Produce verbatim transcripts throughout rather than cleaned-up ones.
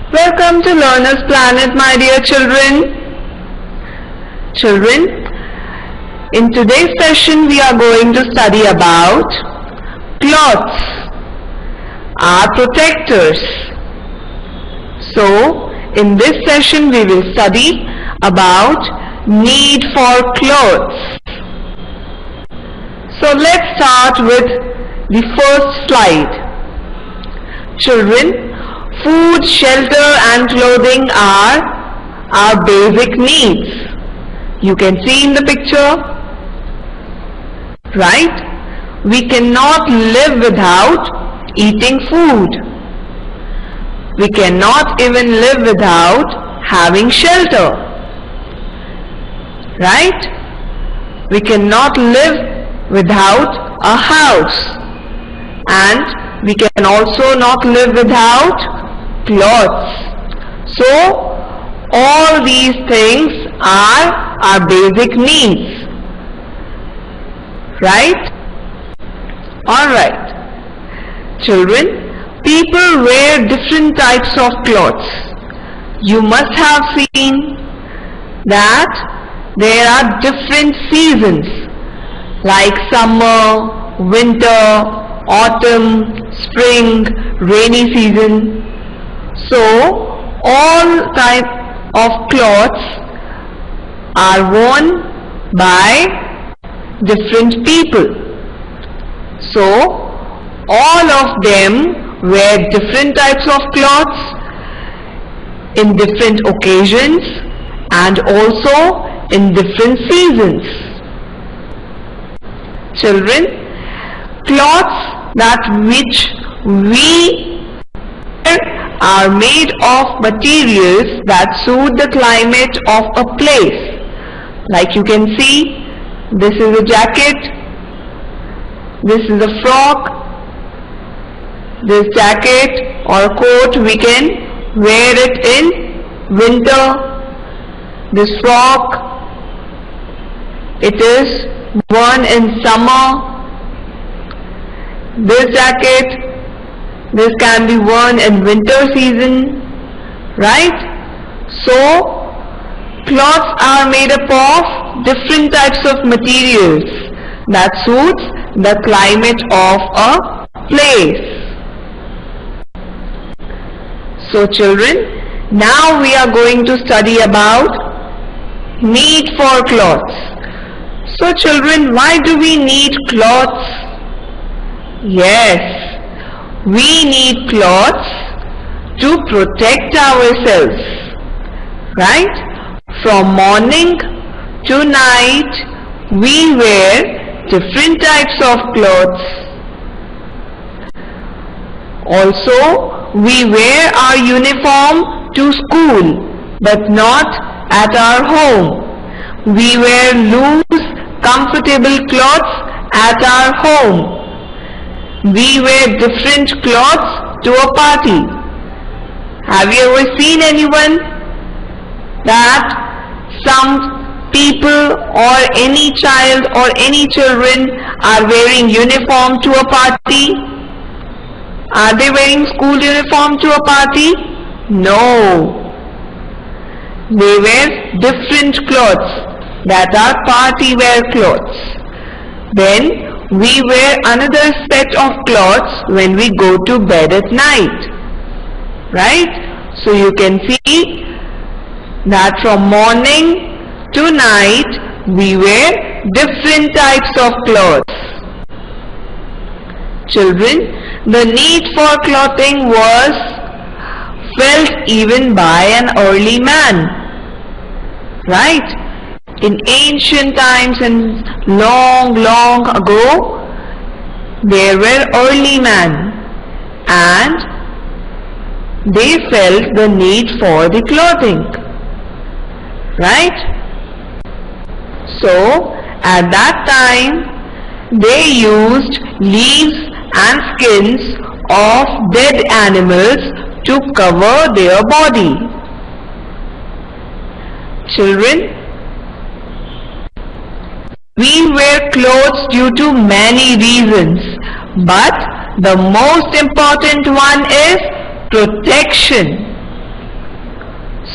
Welcome to Learner's Planet, my dear children. Children, in today's session we are going to study about cloths, our protectors. So, in this session we will study about need for clothes. So let's start with the first slide. Children, food, shelter and clothing are our basic needs. You can see in the picture, right? We cannot live without eating food. We cannot even live without having shelter, right? We cannot live without a house, and we can also not live without clothes. So all these things are our basic needs, right? Alright. Children, people wear different types of clothes. You must have seen that there are different seasons like summer, winter, autumn, spring, rainy season. So all type of clothes are worn by different people. So all of them wear different types of clothes in different occasions and also in different seasons. Children, clothes that which we wear are made of materials that suit the climate of a place. Like you can see, this is a jacket, this is a frock. This jacket or coat we can wear it in winter. This frock, it is worn in summer. This jacket, this can be worn in winter season, right? So clothes are made up of different types of materials that suits the climate of a place. So children, now we are going to study about need for clothes. So children, why do we need clothes? Yes, we need clothes to protect ourselves, right? From morning to night, we wear different types of clothes. Also, we wear our uniform to school, but not at our home. We wear loose, comfortable clothes at our home. We wear different clothes to a party. Have you ever seen anyone that some people or any child or any children are wearing uniform to a party? Are they wearing school uniform to a party? No. They wear different clothes that are party wear clothes. Then we wear another set of clothes when we go to bed at night, right? So you can see that from morning to night we wear different types of clothes. Children, the need for clothing was felt even by an early man, right? In ancient times and long, long ago, there were early men and they felt the need for the clothing, right? So, at that time, they used leaves and skins of dead animals to cover their body. Children, we wear clothes due to many reasons, but the most important one is protection.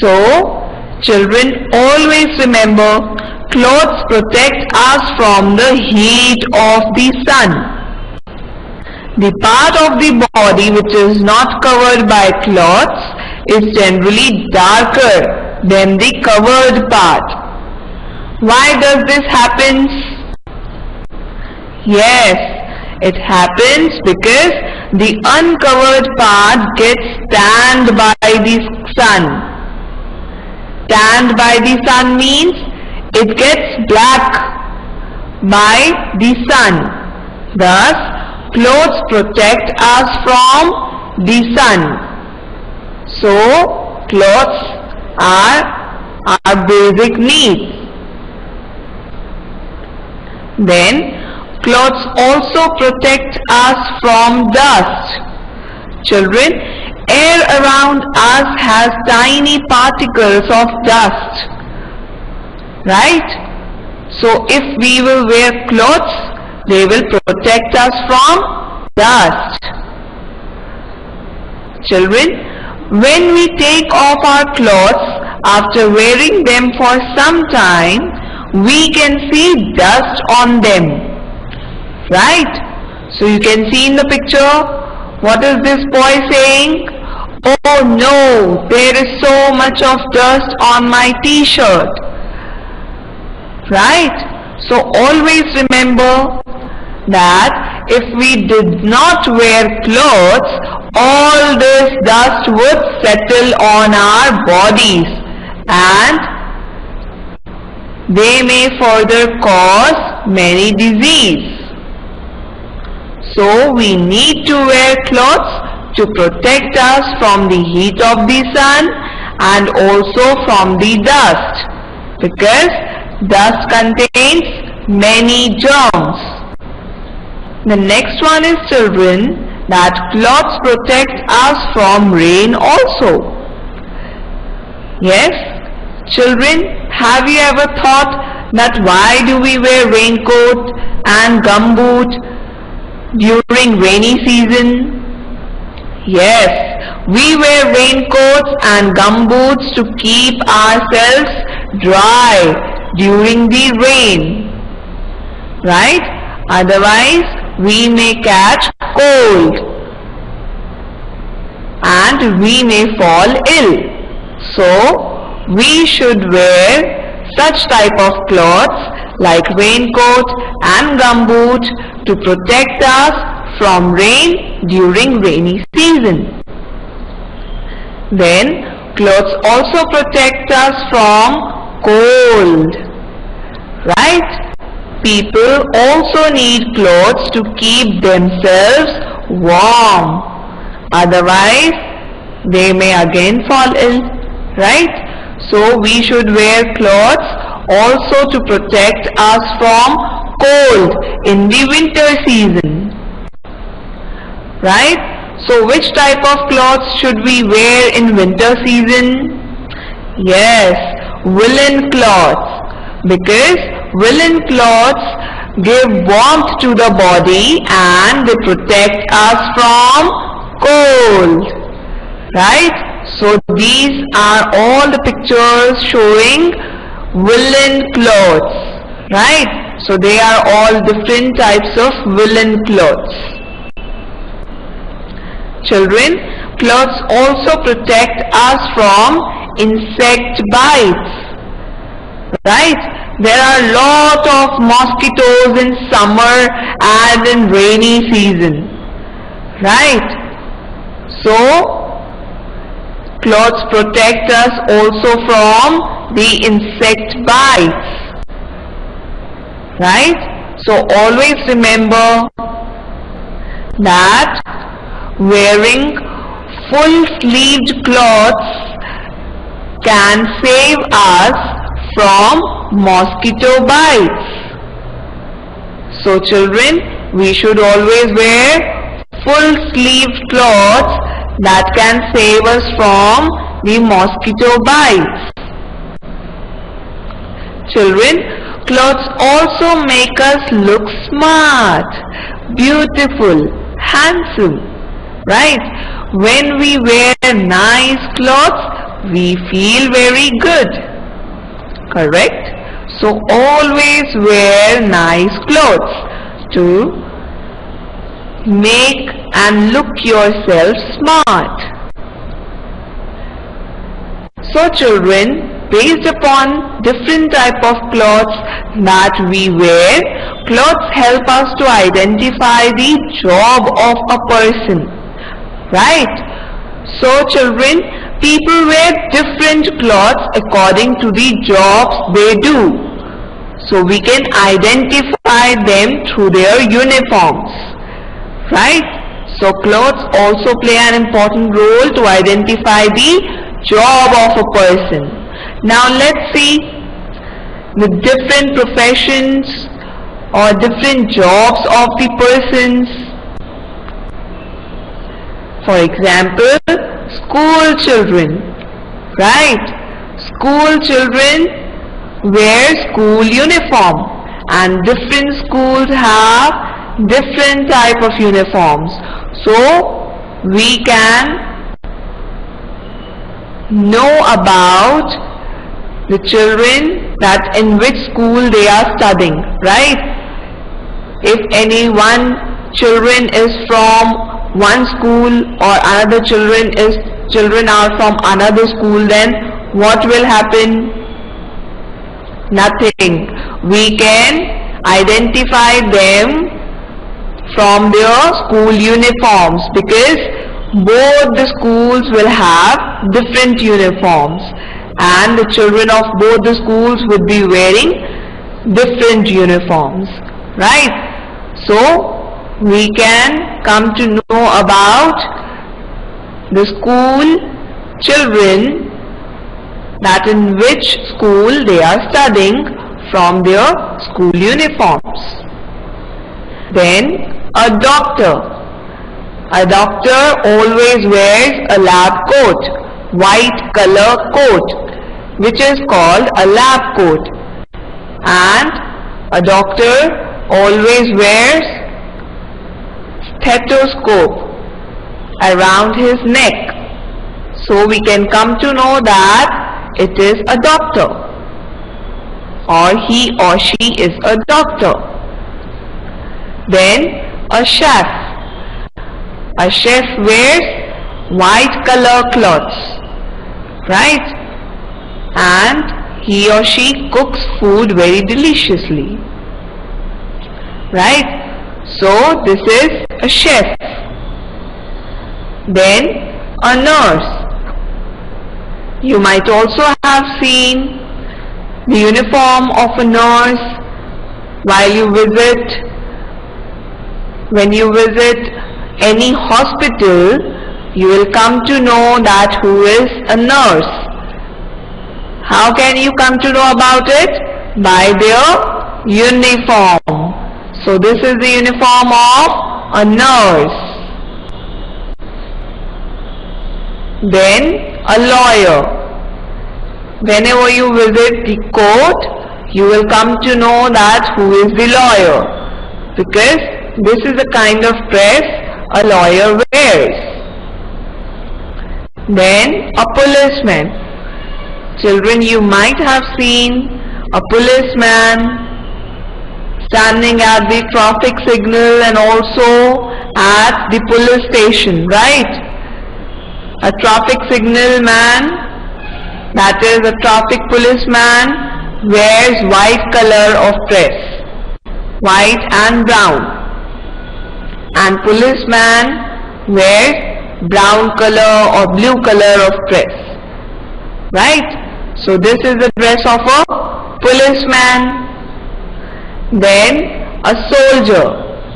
So, children, always remember, clothes protect us from the heat of the sun. The part of the body which is not covered by cloths is generally darker than the covered part. Why does this happen? Yes, it happens because the uncovered part gets tanned by the sun. Tanned by the sun means it gets black by the sun. Thus, clothes protect us from the sun. So, clothes are our basic needs. Then, clothes also protect us from dust. Children, air around us has tiny particles of dust. Right? So, if we will wear clothes, they will protect us from dust. Children, when we take off our clothes after wearing them for some time, we can see dust on them. Right? So you can see in the picture, what is this boy saying? Oh no, there is so much of dust on my t-shirt. Right? So always remember that if we did not wear clothes, all this dust would settle on our bodies and they may further cause many diseases. So we need to wear clothes to protect us from the heat of the sun and also from the dust, because dust contains many germs. The next one is, children, that clothes protect us from rain also. Yes, children, have you ever thought that why do we wear raincoat and gumboot during rainy season? Yes, we wear raincoats and gumboots to keep ourselves dry during the rain. Right? Otherwise, we may catch cold and we may fall ill. So, we should wear such type of clothes like raincoat and gumboot to protect us from rain during rainy season. Then, clothes also protect us from cold. Right? People also need clothes to keep themselves warm. Otherwise, they may again fall ill. Right? So, we should wear clothes also to protect us from cold in the winter season. Right? So, which type of clothes should we wear in winter season? Yes, woolen cloths. Because woolen cloths give warmth to the body and they protect us from cold. Right? So these are all the pictures showing woolen clothes. Right? So they are all different types of woolen clothes. Children, clothes also protect us from insect bites. Right? There are lot of mosquitoes in summer and in rainy season. Right? So, clothes protect us also from the insect bites. Right? So, always remember that wearing full-sleeved clothes can save us from mosquito bites. So children, we should always wear full-sleeved clothes that can save us from the mosquito bites. Children, clothes also make us look smart, beautiful, handsome. Right? When we wear nice clothes, we feel very good. Correct? So always wear nice clothes to make and look yourself smart. So children, based upon different type of clothes that we wear, clothes help us to identify the job of a person. Right? So children, people wear different clothes according to the jobs they do. So we can identify them through their uniforms. Right? So clothes also play an important role to identify the job of a person. Now let's see the different professions or different jobs of the persons. For example, school children. Right? School children wear school uniform, and different schools have different type of uniforms. So we can know about the children that in which school they are studying, right? If any one children is from one school or another children is children are from another school, then what will happen? Nothing. We can identify them from their school uniforms, because both the schools will have different uniforms and the children of both the schools would be wearing different uniforms. Right? So we can come to know about the school children, that in which school they are studying, from their school uniforms. Then a doctor. A doctor always wears a lab coat, white color coat, which is called a lab coat. And a doctor always wears stethoscope around his neck. So we can come to know that it is a doctor, or he or she is a doctor. Then a chef. A chef wears white color clothes, right? And he or she cooks food very deliciously, right? So this is a chef. Then a nurse. You might also have seen the uniform of a nurse while you visit, when you visit any hospital, you will come to know that who is a nurse. How can you come to know about it? By their uniform. So this is the uniform of a nurse. Then a lawyer. Whenever you visit the court, you will come to know that who is the lawyer, because this is the kind of dress a lawyer wears. Then a policeman. Children, you might have seen a policeman standing at the traffic signal and also at the police station, right? A traffic signal man, that is a traffic policeman, wears white color of dress, white and brown. And policeman wears brown color or blue color of dress, right? So this is the dress of a policeman. Then a soldier.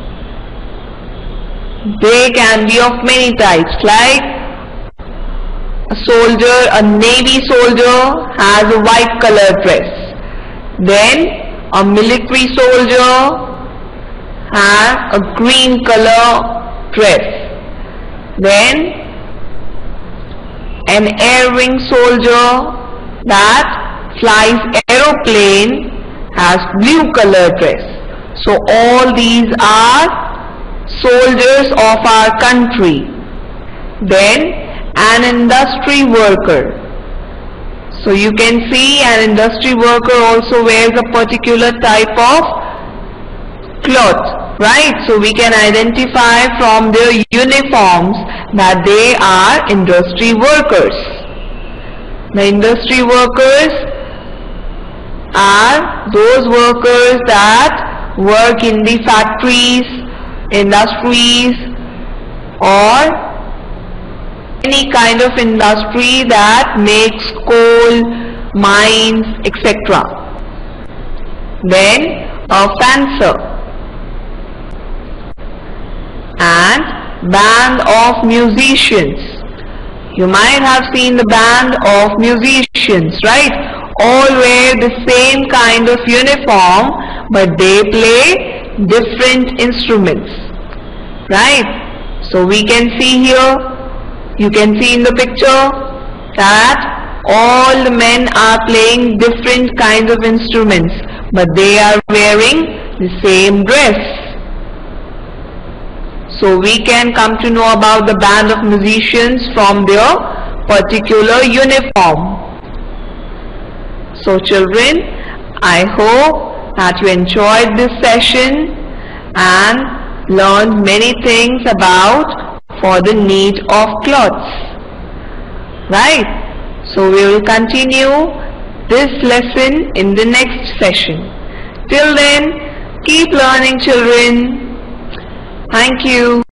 They can be of many types, like a soldier, a navy soldier has a white color dress. Then a military soldier has a green color dress. Then an air wing soldier that flies aeroplane has blue color dress. So all these are soldiers of our country. Then an industry worker. So you can see an industry worker also wears a particular type of cloth, right? So we can identify from their uniforms that they are industry workers. The industry workers are those workers that work in the factories, industries, or any kind of industry that makes coal, mines, et cetera. Then a fencer and band of musicians. You might have seen the band of musicians, right? All wear the same kind of uniform, but they play different instruments, right? So we can see here, you can see in the picture that all the men are playing different kinds of instruments, but they are wearing the same dress. So we can come to know about the band of musicians from their particular uniform. So children, I hope that you enjoyed this session and learned many things about for the need of clothes, right? So we will continue this lesson in the next session. Till then, keep learning children. Thank you.